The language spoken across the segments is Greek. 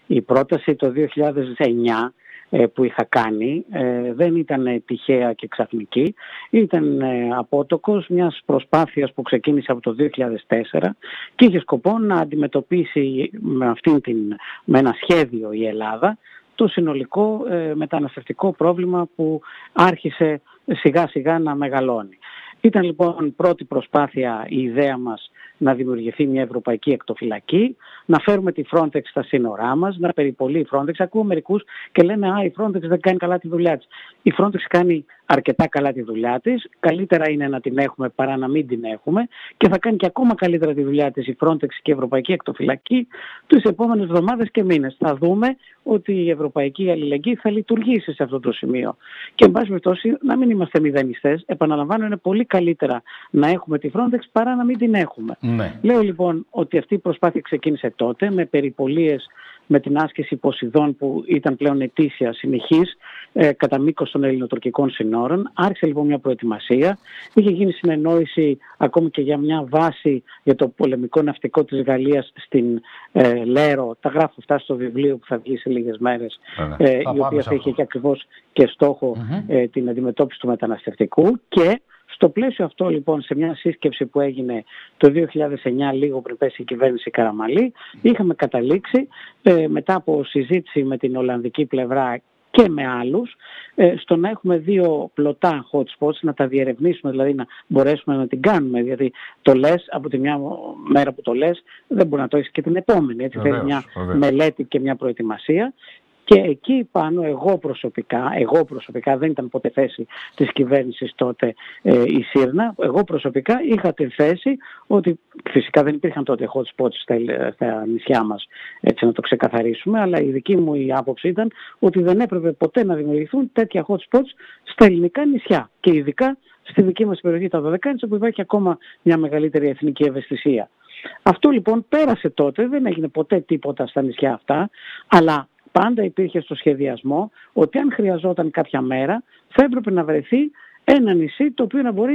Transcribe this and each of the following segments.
Η πρόταση το 2009 που είχα κάνει δεν ήταν τυχαία και ξαφνική, ήταν απότοκος μιας προσπάθειας που ξεκίνησε από το 2004 και είχε σκοπό να αντιμετωπίσει με ένα σχέδιο η Ελλάδα το συνολικό μεταναστευτικό πρόβλημα που άρχισε σιγά σιγά να μεγαλώνει. Ήταν λοιπόν πρώτη προσπάθεια η ιδέα μας να δημιουργηθεί μια ευρωπαϊκή ακτοφυλακή, να φέρουμε τη Frontex στα σύνορά μας, να περιπολεί η Frontex. Ακούω μερικούς και λένε η Frontex δεν κάνει καλά τη δουλειά της. Η Frontex κάνει αρκετά καλά τη δουλειά της, καλύτερα είναι να την έχουμε παρά να μην την έχουμε και θα κάνει και ακόμα καλύτερα τη δουλειά της η Frontex και η Ευρωπαϊκή Ακτοφυλακή τις επόμενες εβδομάδες και μήνες. Θα δούμε ότι η Ευρωπαϊκή Αλληλεγγύη θα λειτουργήσει σε αυτό το σημείο. Και εν πάση περιπτώσει να μην είμαστε μηδενιστές, επαναλαμβάνω, είναι πολύ καλύτερα να έχουμε τη Frontex παρά να μην την έχουμε. Ναι. Λέω λοιπόν ότι αυτή η προσπάθεια ξεκίνησε τότε με περιπολίες, με την άσκηση Ποσειδών που ήταν πλέον ετήσια συνεχής κατά μήκος των ελληνοτουρκικών συνόρων. Άρχισε λοιπόν μια προετοιμασία. Είχε γίνει συνεννόηση ακόμη και για μια βάση για το πολεμικό ναυτικό της Γαλλίας στην Λέρο. Τα γράφω αυτά στο βιβλίο που θα βγει σε λίγες μέρες, η οποία θα είχε και ακριβώς και στόχο την αντιμετώπιση του μεταναστευτικού. Και στο πλαίσιο αυτό λοιπόν, σε μια σύσκεψη που έγινε το 2009, λίγο πριν πέσει η κυβέρνηση Καραμαλή, είχαμε καταλήξει μετά από συζήτηση με την Ολλανδική πλευρά και με άλλους, στο να έχουμε 2 πλωτά hot spots, να τα διερευνήσουμε, δηλαδή να μπορέσουμε να την κάνουμε, γιατί το λες από τη μια μέρα που το λες δεν μπορεί να το έχεις και την επόμενη, έτσι. Θέλει μια μελέτη και μια προετοιμασία. Και εκεί πάνω εγώ προσωπικά δεν ήταν ποτέ θέση της κυβέρνησης τότε η Σύρνα, εγώ προσωπικά είχα την θέση ότι φυσικά δεν υπήρχαν τότε hot spots στα νησιά μας, έτσι να το ξεκαθαρίσουμε, αλλά η δική μου η άποψη ήταν ότι δεν έπρεπε ποτέ να δημιουργηθούν τέτοια hot spots στα ελληνικά νησιά και ειδικά στη δική μας περιοχή τα Δωδεκάνησα, που υπάρχει ακόμα μια μεγαλύτερη εθνική ευαισθησία. Αυτό λοιπόν πέρασε τότε, δεν έγινε ποτέ τίποτα στα νησιά αυτά, αλλά πάντα υπήρχε στο σχεδιασμό ότι αν χρειαζόταν κάποια μέρα θα έπρεπε να βρεθεί ένα νησί το οποίο να μπορεί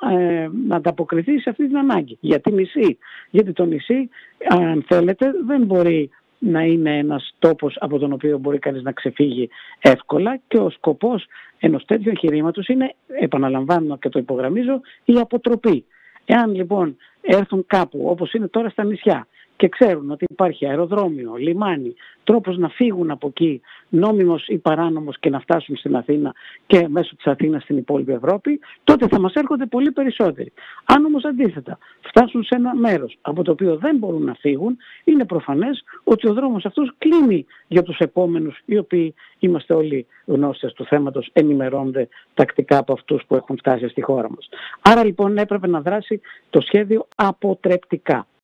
να ανταποκριθεί σε αυτή την ανάγκη. Γιατί νησί? Γιατί το νησί, αν θέλετε, δεν μπορεί να είναι ένας τόπος από τον οποίο μπορεί κανείς να ξεφύγει εύκολα και ο σκοπός ενός τέτοιου εγχειρήματος είναι, επαναλαμβάνω και το υπογραμμίζω, η αποτροπή. Εάν λοιπόν έρθουν κάπου όπως είναι τώρα στα νησιά και ξέρουν ότι υπάρχει αεροδρόμιο, λιμάνι, τρόπος να φύγουν από εκεί νόμιμος ή παράνομος και να φτάσουν στην Αθήνα και μέσω της Αθήνας στην υπόλοιπη Ευρώπη, τότε θα μας έρχονται πολύ περισσότεροι. Αν όμως αντίθετα φτάσουν σε ένα μέρος από το οποίο δεν μπορούν να φύγουν, είναι προφανές ότι ο δρόμος αυτός κλείνει για τους επόμενους, οι οποίοι είμαστε όλοι γνώστες του θέματος, ενημερώνονται τακτικά από αυτούς που έχουν φτάσει στη χώρα μας. Άρα λοιπόν έπρεπε να δράσει το σχέδιο αποτρεπτικά.